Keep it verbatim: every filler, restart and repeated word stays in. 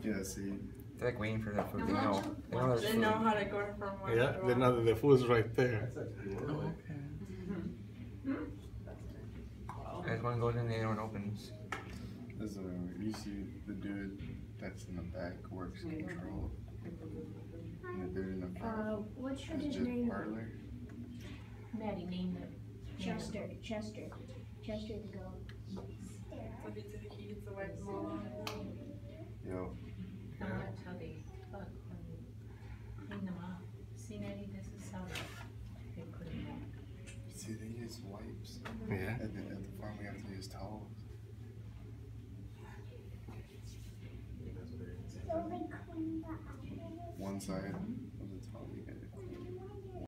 Yeah, see. They're like waiting for their food. They know. They know there's They food. know how to go from one Yeah, to they know that the food's right there. Oh, okay. As one goes in, the other one opens. This is a, you see the dude that's in the back works control. And the dude in the front Uh, what's is his just name? parlor. Maddie named him. Chester. Chester. Chester the goat. Tubby to the keys to wipe Malone. Yo. How they fuck when you clean them up. See, Nettie, this is how they put them up. See, they use wipes. Yeah. At the, at the farm, we have to use towels. One side of the towel we get.